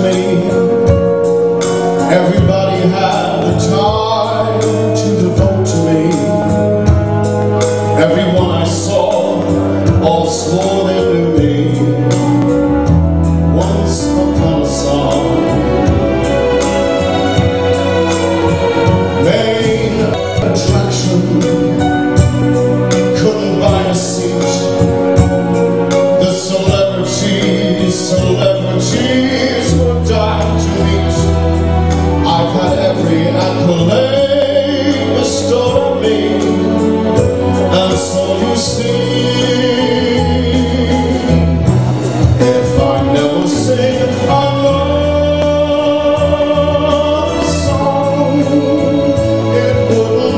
me. Everybody had the time to devote to me. Everyone I saw all swore they knew me. Once upon a song, main attraction, couldn't buy a seat. The celebrities were dying to meet. I've had every accolade bestowed on me, and so you see, if I never sing another song, it wouldn't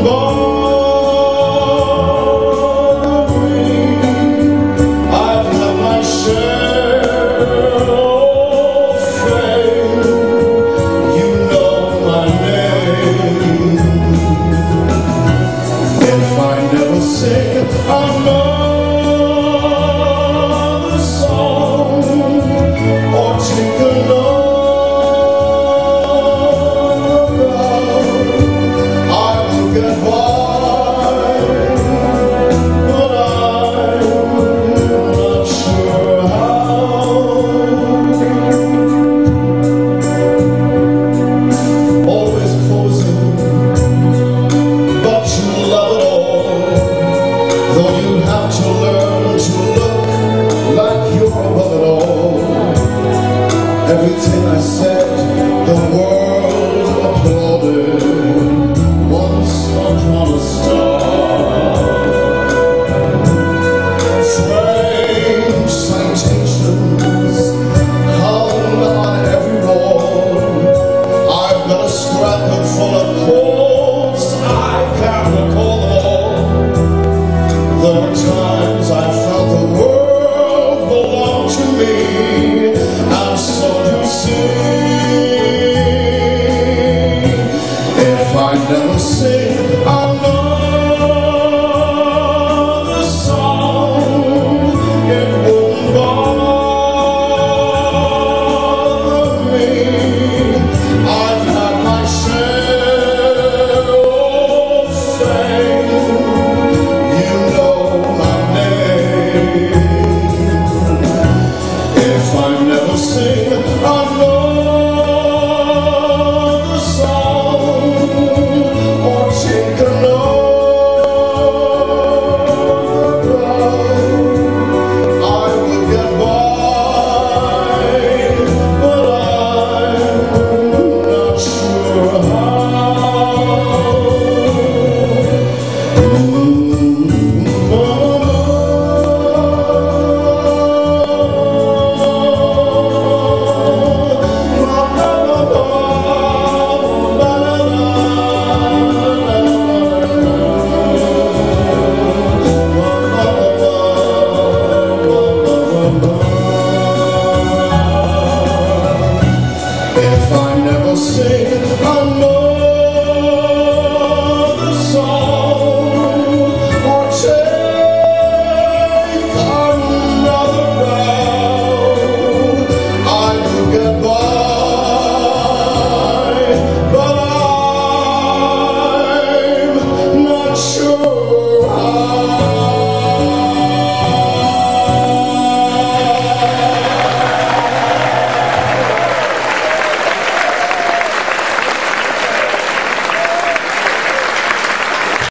bother me. I've had my share of fame. You know my name. If I never sing another song or take another bow, I will get by, but I'm not sure how. Always posing, but you love it all. Though you have to learn to look like you're above it all. Everything I said, the world applauded. Once upon a star, strange citations hung on every wall. I've got a scrapbook full of quotes, I can't recall them all. There were times I felt the world belonged to me, and so you see, if I never sing another song, it won't bother me. I've had my share of fame. You know my name. If I never sing another song or take another bow, I will get by, but I'm not sure how. If I never sing another